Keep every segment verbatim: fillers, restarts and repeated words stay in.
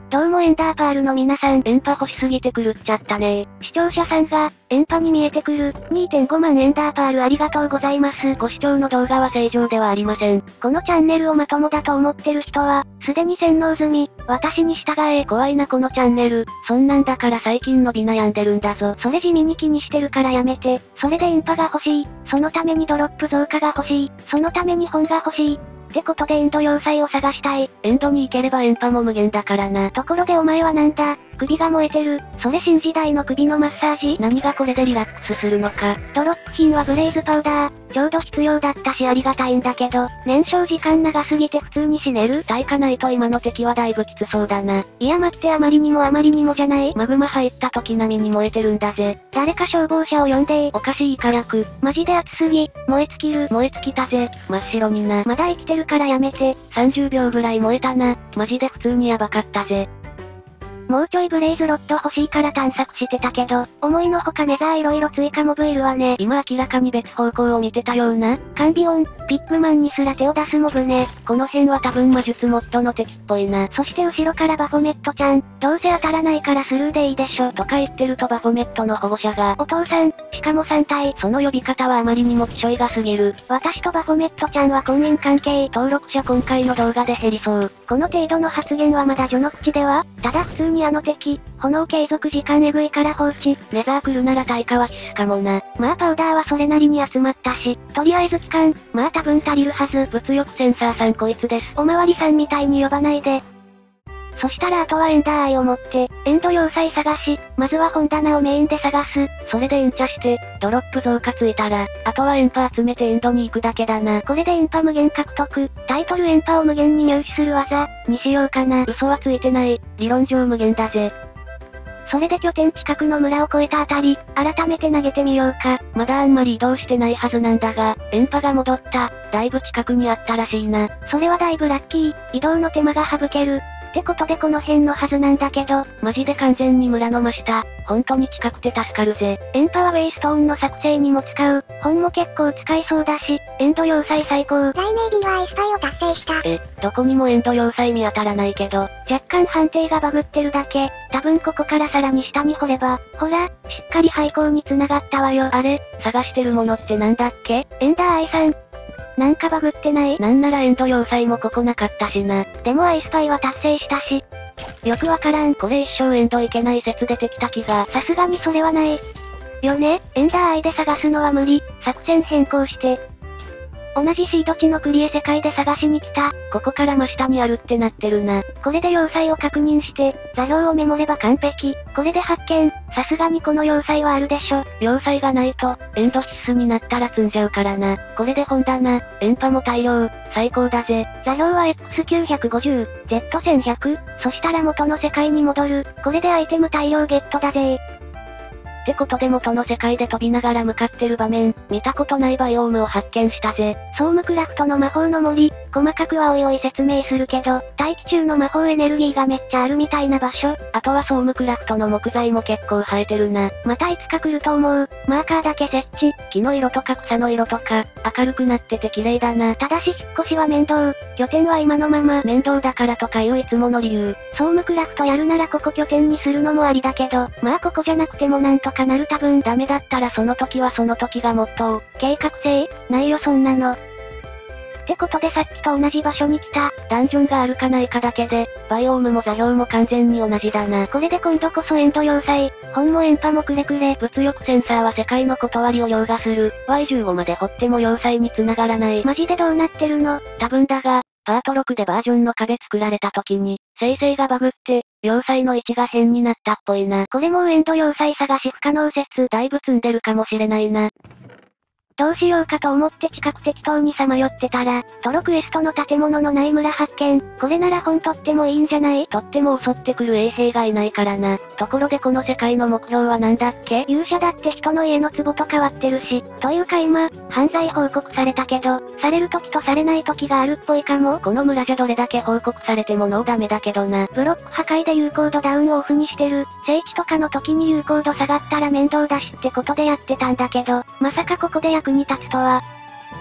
どうもエンダーパールの皆さん、 エンパ欲しすぎて狂っちゃったねー。 視聴者さんが、エンパに見えてくる、にてんごまんエンダーパールありがとうございます。 ご視聴の動画は正常ではありません。 このチャンネルをまともだと思ってる人は、すでに洗脳済み、私に従え。 怖いなこのチャンネル。そんなんだから最近伸び悩んでるんだぞ。 それ地味に気にしてるからやめて。それでエンパが欲しい。そのためにドロップ増加が欲しい。そのために本が欲しい。ってことでエンド要塞を探したい。 エンドに行ければエンパも無限だからな。 ところでお前はなんだ？首が燃えてる。それ新時代の首のマッサージ？ 何がこれでリラックスするのか。 ドロップ品はブレイズパウダー。ちょうど必要だったしありがたいんだけど、燃焼時間長すぎて普通に死ねる？ 耐えかないと今の敵はだいぶきつそうだな。 いや待ってあまりにもあまりにもじゃない？ マグマ入った時並みに燃えてるんだぜ。 誰か消防車を呼んでー。 おかしい火薬。 マジで熱すぎ。燃え尽きる。 燃え尽きたぜ。真っ白にな。 まだ生きてるからやめて。 さんじゅうびょうぐらい燃えたな。マジで普通にやばかったぜ。 もうちょいブレイズロッド欲しいから探索してたけど、思いのほかメザー色々追加モブいるわね。 今明らかに別方向を見てたような。 カンビオン、ピッグマンにすら手を出すモブね。 この辺は多分魔術モッドの敵っぽいな。 そして後ろからバフォメットちゃん、どうせ当たらないからスルーでいいでしょ。 とか言ってるとバフォメットの保護者が、 お父さん、しかもさん体。 その呼び方はあまりにも気性が過ぎる。 私とバフォメットちゃんは婚姻関係。 登録者今回の動画で減りそう。 この程度の発言はまだ序の口では？ただ普通にあの敵、炎継続時間えぐいから放置。 ネザー来るなら対価は必須かもな。 まあパウダーはそれなりに集まったし、とりあえず期間、まあ多分足りるはず。 物欲センサーさんこいつです。 おまわりさんみたいに呼ばないで。そしたらあとはエンダーアイを持って、エンド要塞探し、まずは本棚をメインで探す。 それでエンチャして、ドロップ増加ついたら、あとはエンパ集めてエンドに行くだけだな。 これでエンパ無限獲得、タイトルエンパを無限に入手する技、にしようかな。 嘘はついてない、理論上無限だぜ。 それで拠点近くの村を越えたあたり、改めて投げてみようか。 まだあんまり移動してないはずなんだが、エンパが戻った。だいぶ近くにあったらしいな。 それはだいぶラッキー。移動の手間が省ける。ってことでこの辺のはずなんだけど。 マジで完全に村の真下。本当に近くて助かるぜ。 エンパはウェイストーンの作成にも使う。本も結構使いそうだし、エンド要塞最高。 雷鳴 ビー は S 体を達成した。 え、どこにもエンド要塞見当たらないけど。 若干判定がバグってるだけ。多分ここからさらに下に掘れば。ほら、しっかり廃校に繋がったわよ。 あれ、探してるものってなんだっけ？ エンダーアイさん。なんかバグってない？ なんならエンド要塞もここなかったしな。 でもアイスパイは達成したし。よくわからん。 これ一生エンドいけない説出てきた気が。 さすがにそれはない。よね、エンダーアイで探すのは無理。作戦変更して。同じシード地のクリエ世界で探しに来た。 ここから真下にあるってなってるな。 これで要塞を確認して、座標をメモれば完璧。これで発見。さすがにこの要塞はあるでしょ。 要塞がないと、エンド必須になったら積んじゃうからな。これで本棚、エンパも大量、最高だぜ。 座標は エックスきゅうひゃくごじゅう、ゼットせんひゃく、そしたら元の世界に戻る。これでアイテム大量ゲットだぜ。 ってことで元の世界で飛びながら向かってる場面、見たことないバイオームを発見したぜ。 ソームクラフトの魔法の森、細かくはおいおい説明するけど、大気中の魔法エネルギーがめっちゃあるみたいな場所。 あとはソームクラフトの木材も結構生えてるな。 またいつか来ると思う。マーカーだけ設置。 木の色とか草の色とか、明るくなってて綺麗だな。 ただし引っ越しは面倒。拠点は今のまま。 面倒だからとかいういつもの理由。 ソームクラフトやるならここ拠点にするのもありだけど、まあここじゃなくてもなんとかなる。多分ダメだったらその時はその時がモットー。 計画性？ないよそんなの。ってことでさっきと同じ場所に来た。 ダンジョンがあるかないかだけで、バイオームも座標も完全に同じだな。 これで今度こそエンド要塞、本もエンパもくれくれ。 物欲センサーは世界の断りを凌駕する。ワイじゅうご まで掘っても要塞に繋がらない。 マジでどうなってるの？ 多分だが、パートろくでバージョンの壁作られた時に、生成がバグって、要塞の位置が変になったっぽいな。 これもうエンド要塞探し不可能説。 だいぶ積んでるかもしれないな。 どうしようかと思って近く適当にさまよってたら、トロクエストの建物のない村発見。これなら本取ってもいいんじゃない？ 取っても襲ってくる衛兵がいないからな。ところでこの世界の目標は何だっけ？ 勇者だって人の家の壺と変わってるし。というか今、犯罪報告されたけど、される時とされない時があるっぽいかも。 この村じゃどれだけ報告されてもノーダメだけどな。 ブロック破壊で有効度ダウンをオフにしてる。聖地とかの時に有効度下がったら面倒だしってことでやってたんだけど、まさかここで役に立つとは。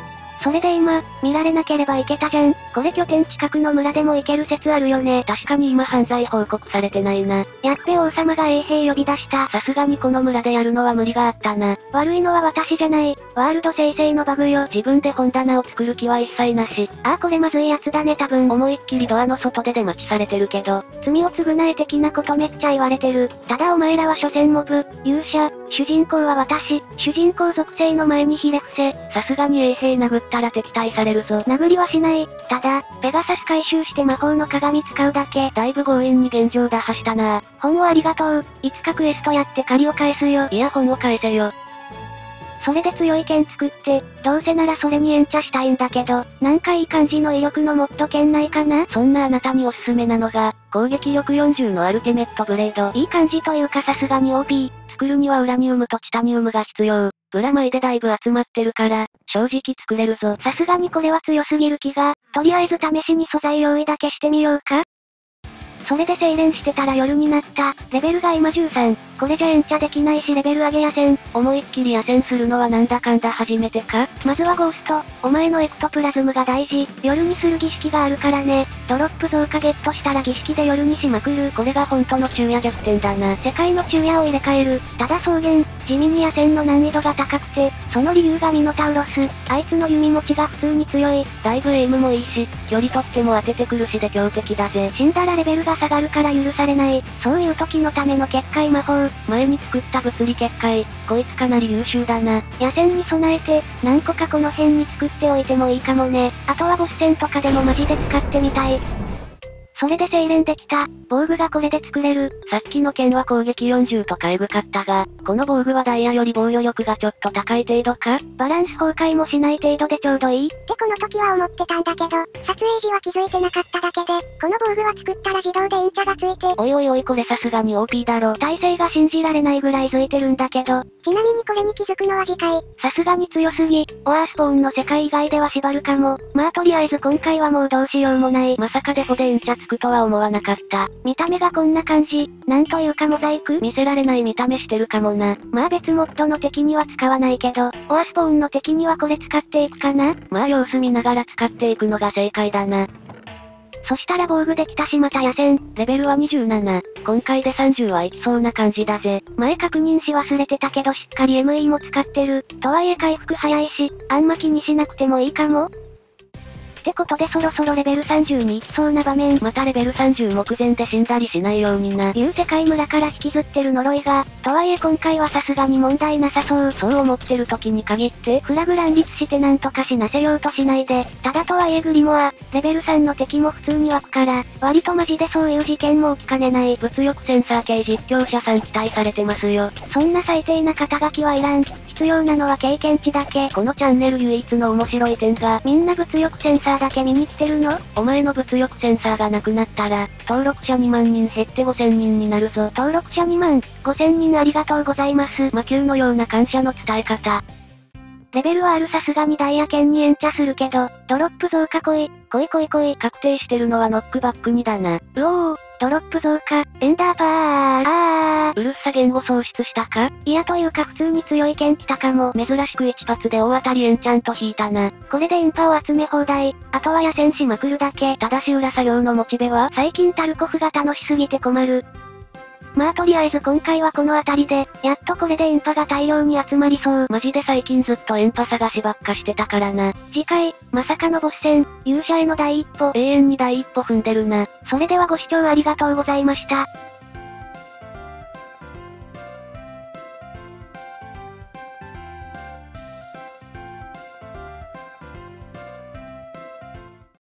それで今、見られなければいけたじゃん。これ拠点近くの村でも行ける説あるよね。 確かに今犯罪報告されてないな。 やっべ王様が衛兵呼び出した。 さすがにこの村でやるのは無理があったな。 悪いのは私じゃない。ワールド生成のバグよ。 自分で本棚を作る気は一切なし。 ああこれまずいやつだね多分。 思いっきりドアの外で出待ちされてるけど。 罪を償え的なことめっちゃ言われてる。ただお前らは所詮モブ、勇者、主人公は私、主人公属性の前にひれ伏せ。 さすがに衛兵殴ったら敵対されるぞ。 殴りはしない。ただ、ペガサス回収して魔法の鏡使うだけ。 だいぶ強引に現状打破したな。 本をありがとう。いつかクエストやって借りを返すよ。 いや本を返せよ。 それで強い剣作って、どうせならそれにエンチャしたいんだけど、なんかいい感じの威力のモッド剣ないかな？ そんなあなたにおすすめなのが、攻撃力よんじゅうのアルティメットブレード。 いい感じというかさすがに オーピー。 作るにはウラニウムとチタニウムが必要。プラマイでだいぶ集まってるから、正直作れるぞ。 さすがにこれは強すぎる気が、とりあえず試しに素材用意だけしてみようか。それで精錬してたら夜になった。レベルが今じゅうさん。これじゃエンチャできないしレベル上げやせん。 思いっきり野戦するのはなんだかんだ初めてか？ まずはゴースト。お前のエクトプラズムが大事。夜にする儀式があるからね。ドロップ増加ゲットしたら儀式で夜にしまくる。 これが本当の昼夜逆転だな。 世界の昼夜を入れ替える。ただ草原、地味に野戦の難易度が高くて、その理由がミノタウロス。あいつの弓持ちが普通に強い。 だいぶエイムもいいし、距離取っても当ててくるしで強敵だぜ。 死んだらレベルが下がるから許されない。そういう時のための結界魔法。 前に作った物理結界、こいつかなり優秀だな。 野戦に備えて、何個かこの辺に作っておいてもいいかもね。あとはボス戦とかでもマジで使ってみたい。それで精錬できた。防具がこれで作れる。 さっきの剣は攻撃よんじゅうとかエグかったが、この防具はダイヤより防御力がちょっと高い程度か？ バランス崩壊もしない程度でちょうどいい？ ってこの時は思ってたんだけど、撮影時は気づいてなかっただけで、この防具は作ったら自動でエンチャがついて。 おいおいおいこれさすがに オーピー だろ。 耐性が信じられないぐらいづいてるんだけど。 ちなみにこれに気づくのは次回。 さすがに強すぎ。オアースポーンの世界以外では縛るかも。まあとりあえず今回はもうどうしようもない。 まさかデフォでエンチャつくとは思わなかった。 見た目がこんな感じ。なんというかモザイク？ 見せられない見た目してるかもな。 まあ別モッドの敵には使わないけど、オアスポーンの敵にはこれ使っていくかな？ まあ様子見ながら使っていくのが正解だな。 そしたら防具できたしまた野戦。 レベルはにじゅうなな。今回でさんじゅうはいきそうな感じだぜ。 前確認し忘れてたけどしっかり エムイー も使ってる。とはいえ回復早いし、あんま気にしなくてもいいかも。ってことでそろそろレベルさんじゅうに行きそうな場面。 またレベルさんじゅう目前で死んだりしないようにな。 いう世界村から引きずってる呪いが、とはいえ今回はさすがに問題なさそう。 そう思ってる時に限って、 フラグ乱立してなんとか死なせようとしないで。ただとはいえグリモア、レベルさんの敵も普通に湧くから、割とマジでそういう事件も起きかねない。 物欲センサー系実況者さん期待されてますよ。 そんな最低な肩書きはいらん。必要なのは経験値だけ。 このチャンネル唯一の面白い点が、 みんな物欲センサーだけ見に来てるの？ お前の物欲センサーがなくなったら、登録者にまんにん減ってごせんにんになるぞ。 登録者にまん、ごせんにんありがとうございます。 魔球のような感謝の伝え方。 レベルはあるさすがにダイヤ剣にエンチャするけど、ドロップ増加来い、来い来い来い。 確定してるのはノックバックにだな。 うおー、ドロップ増加、エンダーパー、あー。 うるっさ言語喪失したか？ いやというか普通に強い剣来たかも。 珍しく一発で大当たりエンチャント引いたな。 これでインパを集め放題。あとは野戦しまくるだけ。 ただし裏作業のモチベは？ 最近タルコフが楽しすぎて困る。まあとりあえず今回はこの辺りで、やっとこれでインパが大量に集まりそう。 マジで最近ずっとエンパ探しばっかしてたからな。 次回、まさかのボス戦、勇者への第一歩。 永遠に第一歩踏んでるな。 それではご視聴ありがとうございました。